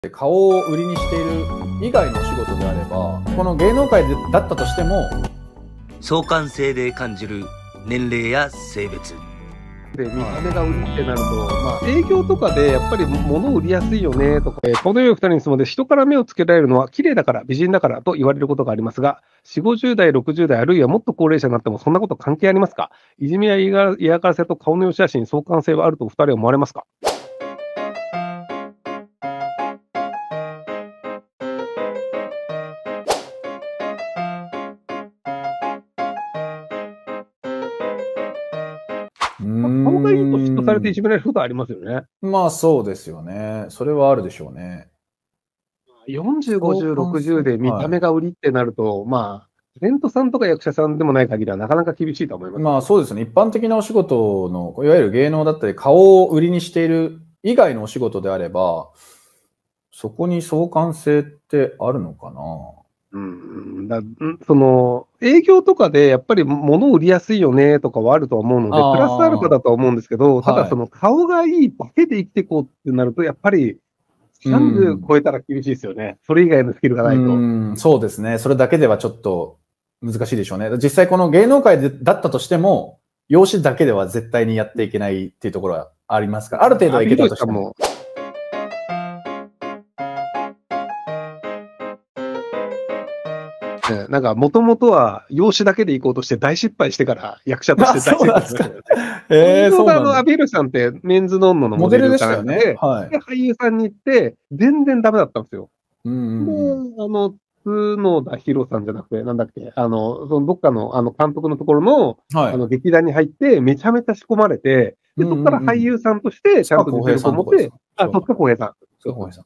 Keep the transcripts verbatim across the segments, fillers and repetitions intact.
顔を売りにしている以外のお仕事であれば、この芸能界でだったとしても、 相関性で感じる年齢や性別。 で、見た目が売りってなると、まあ、営業とかでやっぱり物売りやすいよねとか、えー、このようふたりに質問で、人から目をつけられるのは綺麗だから、美人だからと言われることがありますが、よんじゅう、ごじゅう代、ろくじゅう代、あるいはもっと高齢者になってもそんなこと関係ありますか？いじめや嫌がらせと顔の良し悪しに相関性はあるとお二人は思われますか？顔がいいと嫉妬されていじめられることはありますよね。 まあそうですよね。それはあるでしょうね。 よんじゅう、ごじゅう、ろくじゅうで見た目が売りってなると、はい、まあ、タレントさんとか役者さんでもない限りはなかなか厳しいと思います。 まあそうですね。一般的なお仕事の、いわゆる芸能だったり、顔を売りにしている以外のお仕事であれば、そこに相関性ってあるのかな？ うん、だその営業とかでやっぱり物を売りやすいよねとかはあると思うので、プラスアルファだとは思うんですけど、ただその顔がいいだけで生きていこうってなると、やっぱりさんじゅう超えたら厳しいですよね。それ以外のスキルがないと。 うん、そうですね。それだけではちょっと難しいでしょうね。実際この芸能界でだったとしても、容姿だけでは絶対にやっていけないっていうところはありますから、ある程度はいけたとしても。 なんか、もともとは、容姿だけで行こうとして大失敗してから役者として大成功しましたよね。えー、そうなんだ。アビールさんってメンズノンノのモデルでしたよね。はい。で、俳優さんに行って、全然ダメだったんですよ。うん。で、あの、角田博さんじゃなくて、なんだっけ、あの、そのどっかの、あの、監督のところの、はい、あの、劇団に入って、めちゃめちゃ仕込まれて、で、そこから俳優さんとして、ちゃんと実力を持って、あ、戸塚浩平さん。 戸塚浩平さん。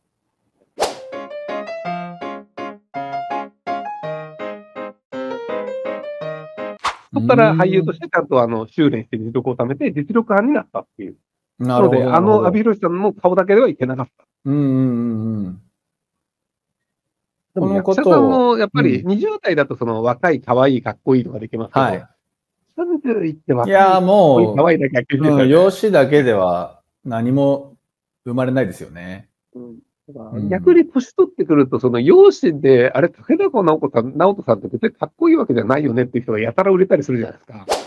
そこから俳優としてちゃんとあの修練して実力を貯めて実力派になったっていう。なので、あの阿部寛さんの顔だけではいけなかった。うんうんうんうん。でも役者さんもやっぱりにじゅう代だとその若い、可愛い、かっこいいとかできますけど、はい、さんじゅういって若い、 いやもう、 可愛いだけは厳しいですよね。 容姿だけでは何も生まれないですよね。 うん逆に年取ってくると、その容姿で、あれ、竹中直人さん、直人さんって別にかっこいいわけじゃないよねっていう人がやたら売れたりするじゃないですか。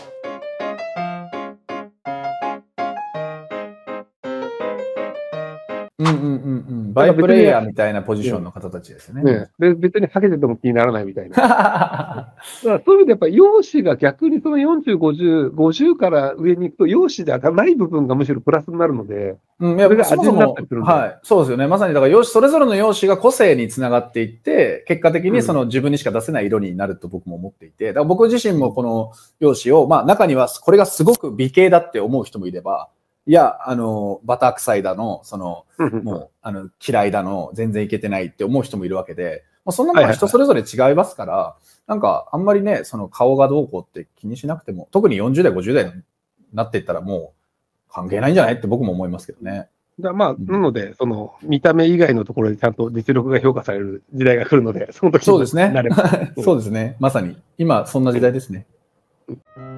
うんうんうんうん。バイプレイヤーみたいなポジションの方たちですね。 ねで別にハゲてても気にならないみたいな。だからそういう意味でやっぱり容姿が逆にそのよんじゅう、ごじゅう、ごじゅうから上に行くと容姿でない部分がむしろプラスになるので、 うん、いや、それが味になったりするんで。はい。そうですよね。まさにだから容姿、それぞれの容姿が個性につながっていって、結果的にその自分にしか出せない色になると僕も思っていて、だから僕自身もこの容姿を、まあ中にはこれがすごく美形だって思う人もいれば、いや、あの、バタ臭いだの、その、もう、あの、嫌いだの、全然いけてないって思う人もいるわけで、もうそんなのは人それぞれ違いますから、なんか、あんまりね、その顔がどうこうって気にしなくても、特によんじゅう代、ごじゅう代になっていったらもう、関係ないんじゃないって僕も思いますけどね。 だまあ、うん、なので、その、見た目以外のところでちゃんと実力が評価される時代が来るので、その時になれば。 そうですね。そうですね。まさに、今、そんな時代ですね。